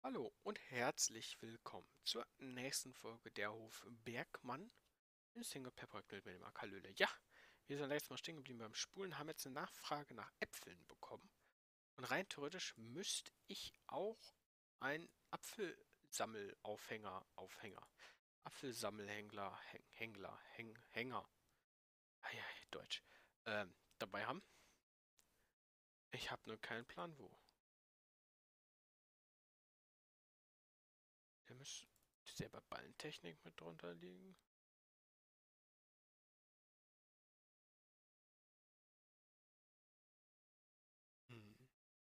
Hallo und herzlich willkommen zur nächsten Folge der Hof Bergmann im Single-Paper-Grill mit dem Akalöle. Ja, wir sind letztes Mal stehen geblieben beim Spulen, haben jetzt eine Nachfrage nach Äpfeln bekommen. Und rein theoretisch müsste ich auch einen Apfelsammelhängler, Hänger, Deutsch, dabei haben. Ich habe nur keinen Plan wo. Der müsste selber Ballentechnik mit drunter liegen. Hm.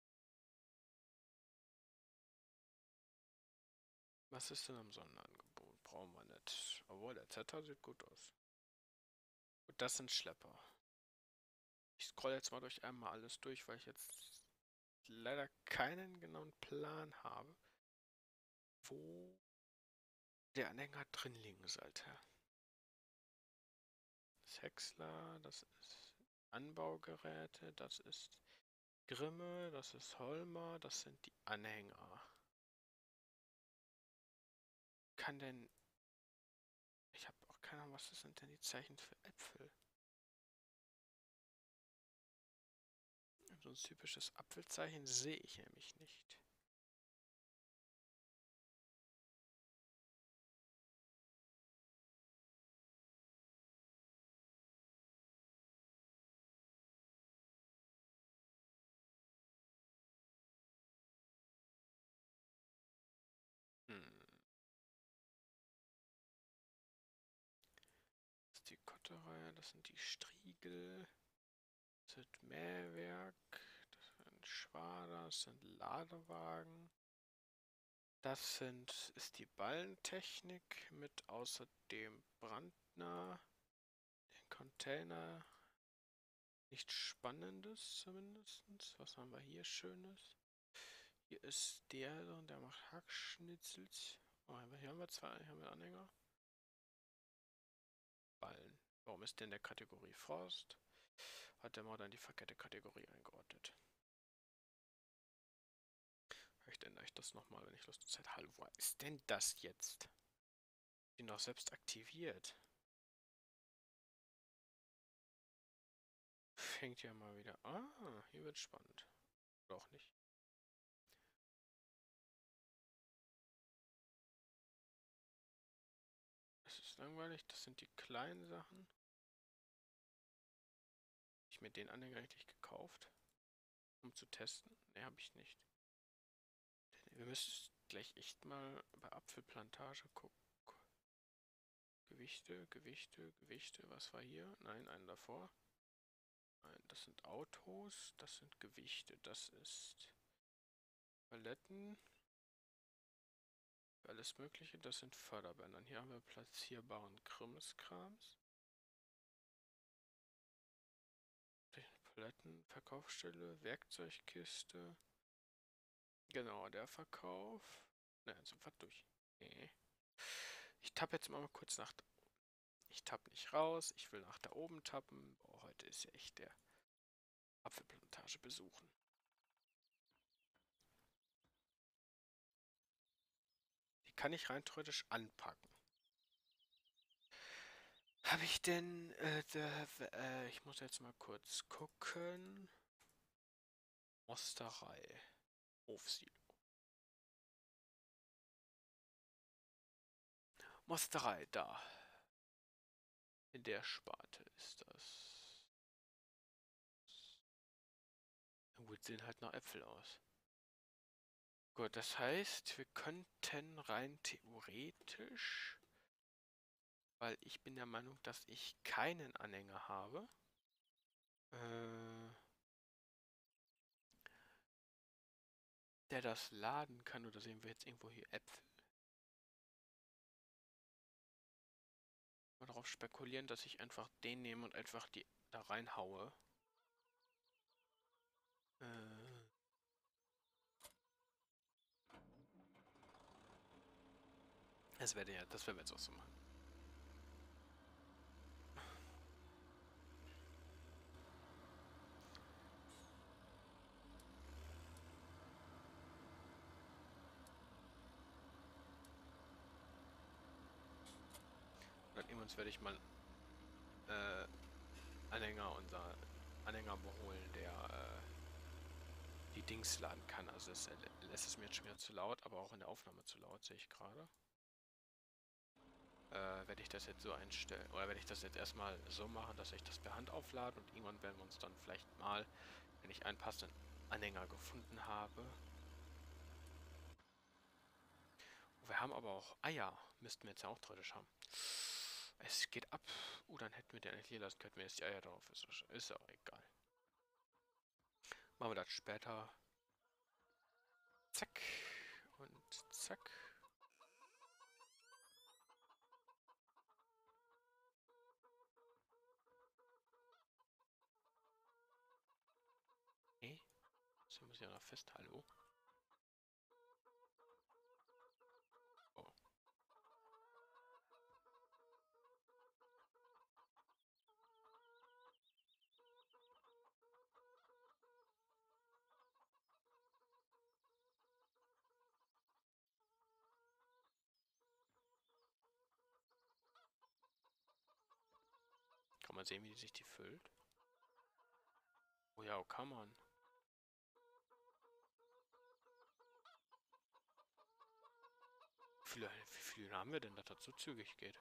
Was ist denn am Sonderangebot? Brauchen wir nicht. Obwohl, der Zetter sieht gut aus. Und das sind Schlepper. Ich scroll jetzt mal durch einmal alles durch, weil ich jetzt leider keinen genauen Plan habe, wo der Anhänger drin liegen sollte. Das Häcksler, das ist Anbaugeräte, das ist Grimme, das ist Holmer, das sind die Anhänger. Kann denn... Ich habe auch keine Ahnung, was das sind denn die Zeichen für Äpfel? So ein typisches Apfelzeichen sehe ich nämlich nicht. Hm. Das ist die Kotterei, das sind die Striegel, das sind Mähwerk, das sind Schwader, das sind Ladewagen. Ist die Ballentechnik mit außerdem Brandner, den Container. Nichts Spannendes zumindest. Was haben wir hier Schönes? Hier ist der macht Hackschnitzels. Oh, hier haben wir zwei, hier haben wir Anhänger. Ballen. Warum ist der in der Kategorie Forst? Hat der mal dann die verkehrte Kategorie eingeordnet. Vielleicht ändere ich das nochmal, wenn ich Lust und Zeit habe. Wo ist denn das jetzt? Die noch selbst aktiviert. Fängt ja mal wieder. Ah, hier wird spannend. Oder auch nicht. Das ist langweilig. Das sind die kleinen Sachen. Hab ich mir den Anhänger eigentlich gekauft, um zu testen? Ne, habe ich nicht. Wir müssen gleich echt mal bei Apfelplantage gucken. Gewichte. Was war hier? Nein, einen davor. Nein, das sind Autos. Das sind Gewichte. Das ist Paletten. Alles Mögliche. Das sind Förderbänder. Hier haben wir platzierbaren Krimskrams. Paletten, Verkaufsstelle, Werkzeugkiste. Genau, der Verkauf. Ne, sofort durch. Nee. Ich tappe jetzt mal kurz nach. Ich tapp nicht raus. Ich will nach da oben tappen. Oh, heute ist ja echt der Apfelplantage besuchen. Die kann ich rein theoretisch anpacken. Habe ich denn, ich muss jetzt mal kurz gucken. Mosterei. Hofsilo. Mosterei, da. In der Sparte ist das. Na gut, sehen halt nach Äpfel aus. Gut, das heißt, wir könnten rein theoretisch, weil ich bin der Meinung, dass ich keinen Anhänger habe, äh, der das laden kann. Oder sehen wir jetzt irgendwo hier Äpfel? Mal darauf spekulieren, dass ich einfach den nehme und einfach die da reinhaue. Äh, das werden wir jetzt auch so machen. sonst werde ich mal äh, unser Anhänger beholen, der die Dings laden kann. Also es lässt es mir jetzt schon wieder zu laut, aber auch in der Aufnahme zu laut, sehe ich gerade. Werde ich das jetzt so einstellen, oder werde ich das jetzt erstmal so machen, dass ich das per Hand auflade und irgendwann werden wir uns dann vielleicht mal, wenn ich einen passenden Anhänger gefunden habe. Wir haben aber auch Eier, müssten wir jetzt ja auch theoretisch haben. Es geht ab. Dann hätten wir den eigentlich hier lassen, könnten wir jetzt die Eier drauf. Ist auch egal. Machen wir das später. Zack. Und zack. Nee. So muss ich ja noch fest. Hallo. Oh. Kann man sehen, wie sich die füllt? Oh ja, kann man. Wie viele haben wir denn, dass das so zügig geht?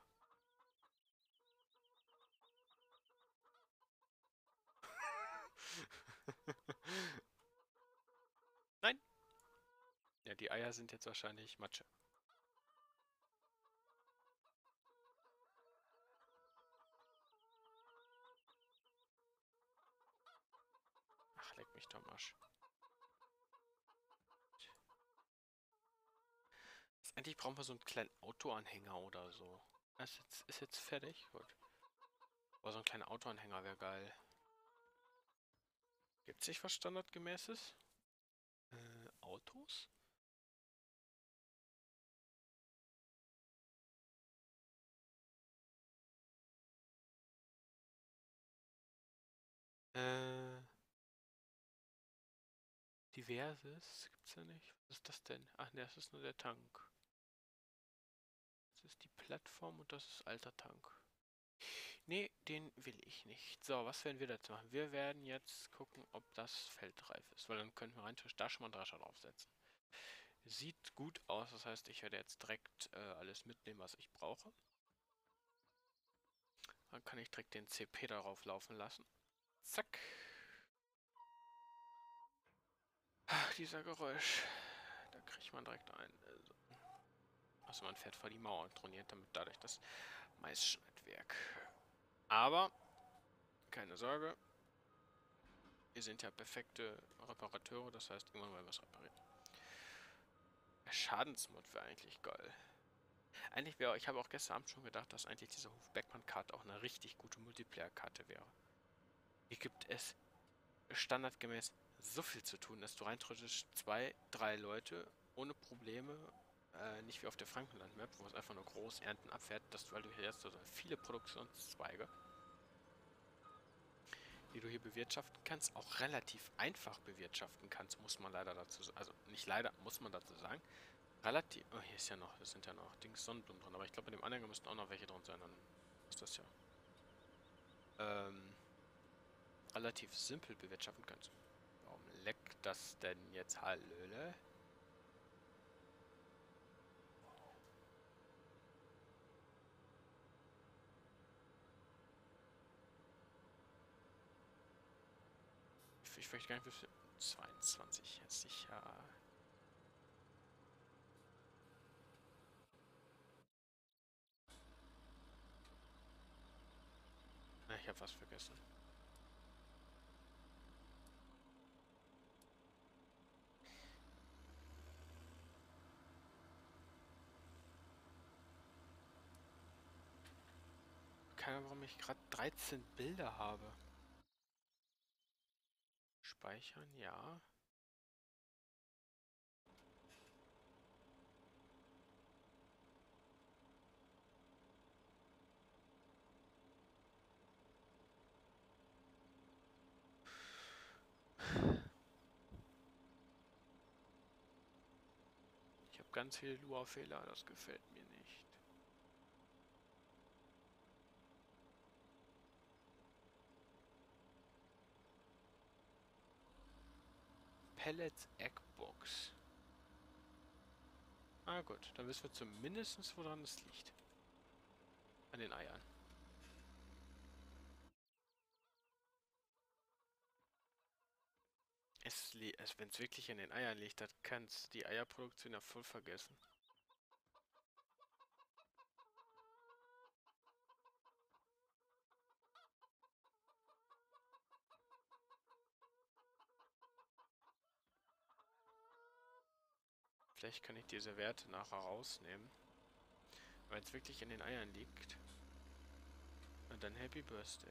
Nein! Ja, die Eier sind jetzt wahrscheinlich Matsche. Ach, leck mich doch am Arsch. Eigentlich brauchen wir so einen kleinen Autoanhänger oder so. Ist jetzt fertig? Gut. Aber so ein kleiner Autoanhänger wäre geil. Gibt es nicht was Standardgemäßes? Autos? Äh, Diverses? Gibt's da nicht? Was ist das denn? Ach ne, das ist nur der Tank. Das ist die Plattform und das ist alter Tank. Nee, den will ich nicht. So, was werden wir jetzt machen? Wir werden jetzt gucken, ob das feldreif ist, weil dann könnten wir rein da schon mal einen Drescher draufsetzen. Sieht gut aus, das heißt, ich werde jetzt direkt alles mitnehmen, was ich brauche. Dann kann ich direkt den CP darauf laufen lassen. Zack. Ach, dieser Geräusch. Da kriegt man direkt ein. Also man fährt vor die Mauer und troniert damit dadurch das Maisschneidwerk. Aber, keine Sorge. Wir sind ja perfekte Reparateure, das heißt, irgendwann wollen wir es reparieren. Der Schadensmod wäre eigentlich geil. Eigentlich wäre, ich habe auch gestern Abend schon gedacht, dass eigentlich diese Hof-Beckmann-Karte auch eine richtig gute Multiplayer-Karte wäre. Hier gibt es standardgemäß so viel zu tun, dass du rein theoretisch 2, 3 Leute ohne Probleme, nicht wie auf der Frankenland-Map, wo es einfach nur groß Ernten abfährt, dass du halt jetzt so viele Produktionszweige, die du hier bewirtschaften kannst, auch relativ einfach bewirtschaften kannst, muss man leider dazu sagen. Also nicht leider, muss man dazu sagen. Relativ. Oh, hier ist ja noch, das sind ja noch Dings Sonnenblumen drin, aber ich glaube, bei dem Anhänger müssten auch noch welche drin sein, dann ist das ja. Ähm, relativ simpel bewirtschaften kannst. Warum leckt das denn jetzt? Hallöle? Ich möchte gar nicht wissen. 22, jetzt sicher. Na, ich habe was vergessen. Keine Ahnung, warum ich gerade 13 Bilder habe. Speichern, ja. Ich habe ganz viele Lua-Fehler, das gefällt mir nicht. Pellets Eggbox. Ah gut, dann wissen wir zumindest, woran es liegt. An den Eiern. Wenn es wirklich an den Eiern liegt, dann kannst du die Eierproduktion ja voll vergessen. Vielleicht kann ich diese Werte nachher rausnehmen. Wenn es wirklich in den Eiern liegt, dann Happy Birthday.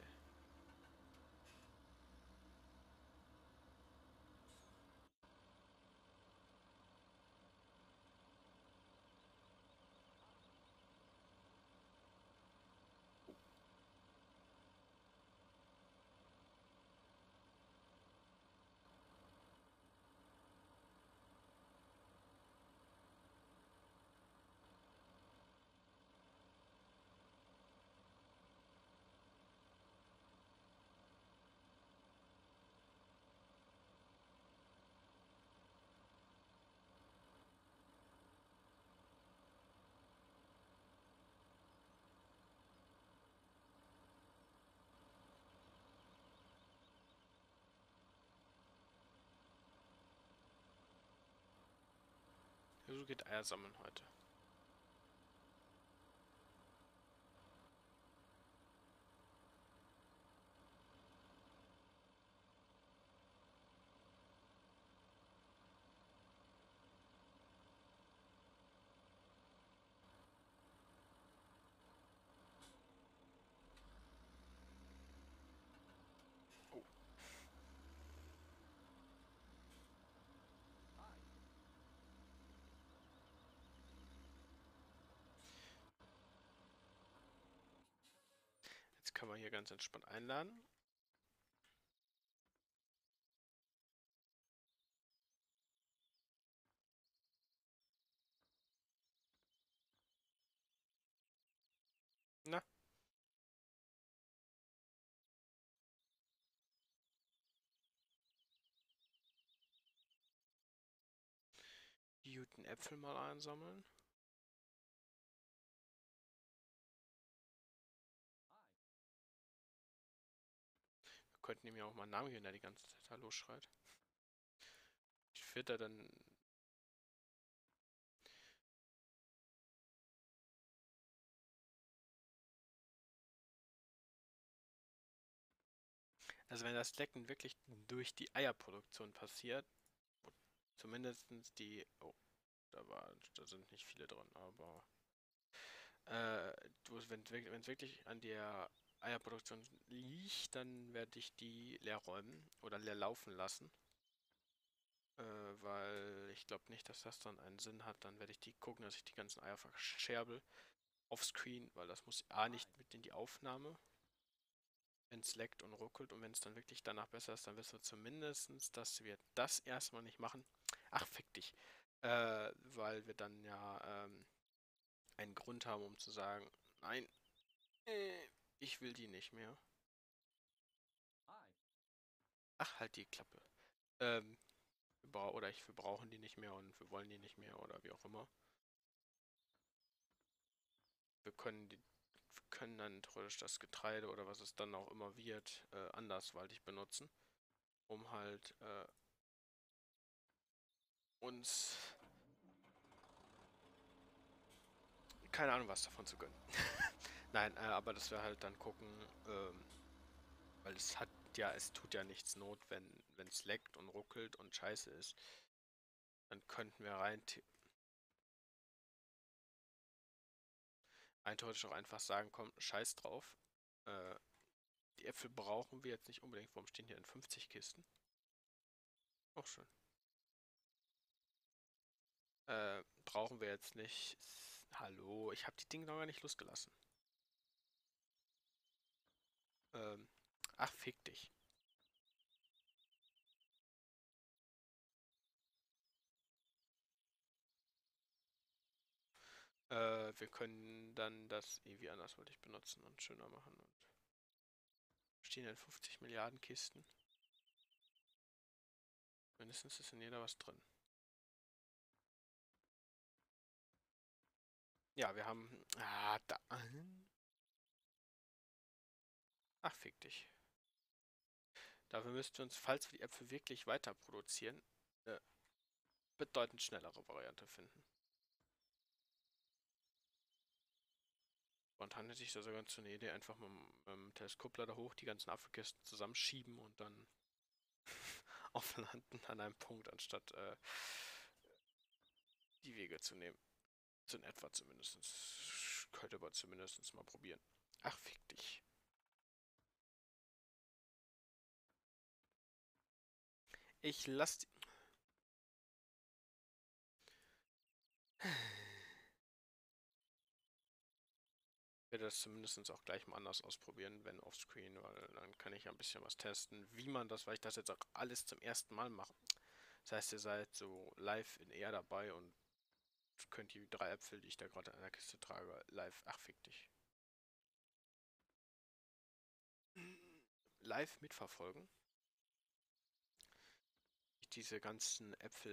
So geht Eier sammeln heute. Oh. Jetzt kann man hier ganz entspannt einladen. Na, die guten Äpfel mal einsammeln. Wir könnten ihm ja auch mal einen Namen geben, der die ganze Zeit Hallo schreit. Ich würde da dann. Also wenn das Lecken wirklich durch die Eierproduktion passiert, wo zumindest die. Oh, da sind nicht viele drin, aber wenn es wirklich an der Eierproduktion liegt, dann werde ich die leer räumen oder leer laufen lassen. Weil ich glaube nicht, dass das dann einen Sinn hat. Dann werde ich die gucken, dass ich die ganzen Eier verscherbel offscreen, weil das muss A nicht mit in die Aufnahme, wenn es leckt und ruckelt, und wenn es dann wirklich danach besser ist, dann wissen wir zumindest, dass wir das erstmal nicht machen. Ach, fick dich. Weil wir dann ja einen Grund haben, um zu sagen, nein, ich will die nicht mehr. Ach, halt die Klappe. Ähm, wir brauchen die nicht mehr und wir wollen die nicht mehr oder wie auch immer. Wir können dann theoretisch das Getreide oder was es dann auch immer wird, andersweitig benutzen, um halt uns keine Ahnung was davon zu gönnen. Nein, aber dass wir halt dann gucken, weil es tut ja nichts Not, wenn es leckt und ruckelt und scheiße ist. Dann könnten wir rein theoretisch auch einfach sagen, komm, scheiß drauf. Äh, Die Äpfel brauchen wir jetzt nicht unbedingt. Warum stehen hier in 50 Kisten? Auch schön. Brauchen wir jetzt nicht. Hallo, ich habe die Dinge noch gar nicht losgelassen. Ähm, ach, fick dich. Wir können dann das irgendwie andersweitig benutzen und schöner machen. Und stehen in 50 Milliarden Kisten. Mindestens ist in jeder was drin. Ja, wir haben... Ah, da... Ach, fick dich. Dafür müssten wir uns, falls wir die Äpfel wirklich weiter produzieren, eine bedeutend schnellere Variante finden. Spontan hätte ich da sogar so eine Idee, einfach mit dem Teleskoplader hoch die ganzen Apfelkisten zusammenschieben und dann auflanden an einem Punkt, anstatt die Wege zu nehmen. So in etwa zumindest. Könnte man zumindest mal probieren. Ach, fick dich. Ich lass die... Ich werde das zumindest auch gleich mal anders ausprobieren, wenn offscreen, weil dann kann ich ja ein bisschen was testen, wie man das, weil ich das jetzt auch alles zum ersten Mal mache. Das heißt, ihr seid so live in eher dabei und könnt die 3 Äpfel, die ich da gerade in der Kiste trage, live, ach fick dich, live mitverfolgen. Ich diese ganzen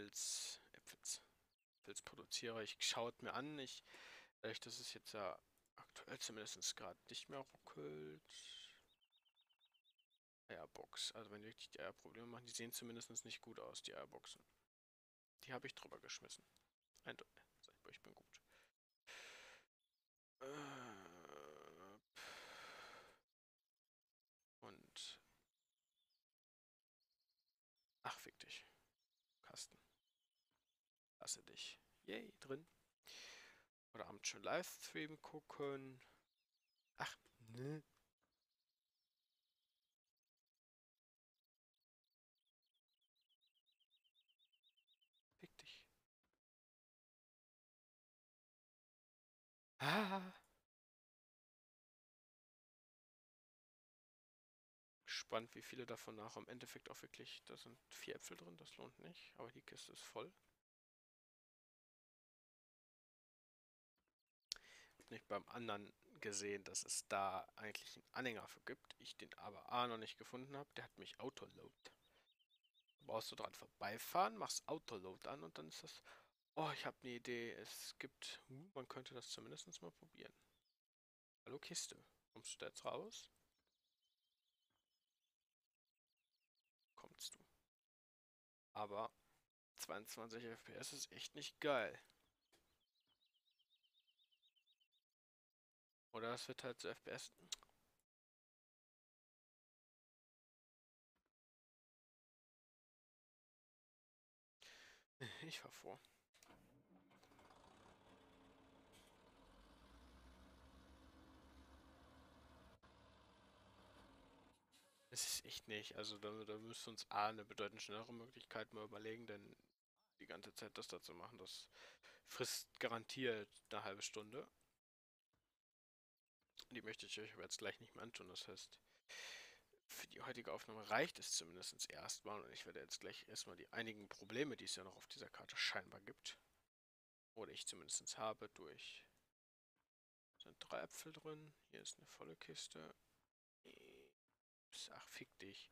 Äpfels produziere. Ich schaue es mir an. Dadurch, dass es jetzt ja aktuell zumindest gerade nicht mehr ruckelt. Eierbox. Also wenn die wirklich die Eier Probleme machen, die sehen zumindest nicht gut aus, die Eierboxen. Die habe ich drüber geschmissen. Eindeutig. Ich bin gut. Und... Ach, fick dich. Kasten. Lasse dich. Yay, drin. Oder abends schon Livestream gucken. Ach, ne. Fick dich. Ah. Spannend, wie viele davon nach im Endeffekt auch wirklich. Da sind 4 Äpfel drin, das lohnt nicht. Aber die Kiste ist voll. Nicht beim anderen gesehen, dass es da eigentlich einen Anhänger für gibt. Ich den aber A noch nicht gefunden habe. Der hat mich Autoload. Da brauchst du dran vorbeifahren, machst Autoload an und dann ist das. Oh, ich habe eine Idee. Es gibt. Man könnte das zumindest mal probieren. Hallo Kiste. Kommst du da jetzt raus? Kommst du. Aber 22 FPS ist echt nicht geil. Oder es wird halt so FPS. Ich fahr vor. Es ist echt nicht. Also da müsste uns A eine bedeutend schnellere Möglichkeit mal überlegen, denn die ganze Zeit das da zu machen, das frisst garantiert eine halbe Stunde. Die möchte ich euch aber jetzt gleich nicht mehr antun. Das heißt, für die heutige Aufnahme reicht es zumindest erstmal. Und ich werde jetzt gleich erstmal die einigen Probleme, die es ja noch auf dieser Karte scheinbar gibt, oder ich zumindest habe, durch. Sind 3 Äpfel drin. Hier ist eine volle Kiste. Ach, fick dich.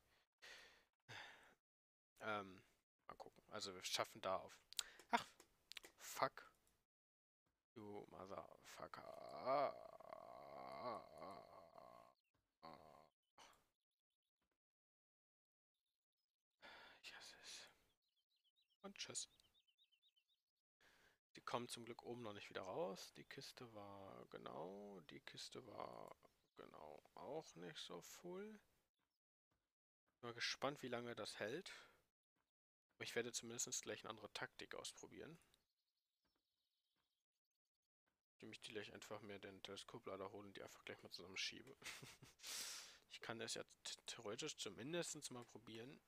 Mal gucken. Also wir schaffen da auf. Ach, fuck. Du Motherfucker. Ich hasse es. Und tschüss. Die kommen zum Glück oben noch nicht wieder raus. Die Kiste war genau. Die Kiste war genau auch nicht so full. Bin mal gespannt, wie lange das hält. Ich werde zumindest gleich eine andere Taktik ausprobieren. Indem ich die gleich einfach mir den Teleskoplader hole und die einfach gleich mal zusammenschiebe. Ich kann das ja theoretisch zumindest mal probieren.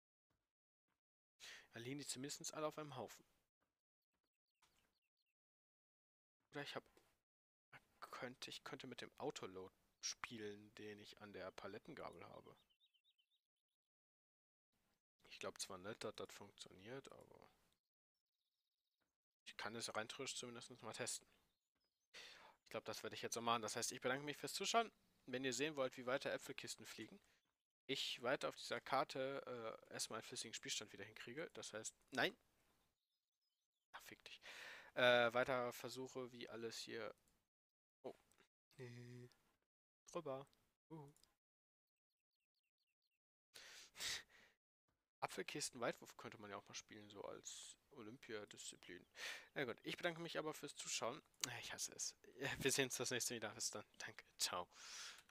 Dann liegen die zumindest alle auf einem Haufen. Oder ich könnte mit dem Autoload spielen, den ich an der Palettengabel habe. Ich glaube zwar nicht, dass das funktioniert, aber ich kann es rein theoretisch zumindest mal testen. Ich glaube, das werde ich jetzt so machen. Das heißt, ich bedanke mich fürs Zuschauen. Wenn ihr sehen wollt, wie weiter Äpfelkisten fliegen, ich weiter auf dieser Karte erstmal einen flüssigen Spielstand wieder hinkriege. Das heißt, nein, ach, fick dich. Weiter versuche, wie alles hier. Oh, nee. Drüber. Apfelkisten-Weitwurf könnte man ja auch mal spielen, so als Olympiadisziplin. Na gut, ich bedanke mich aber fürs Zuschauen. Ich hasse es. Wir sehen uns das nächste Mal wieder. Bis dann. Danke. Ciao.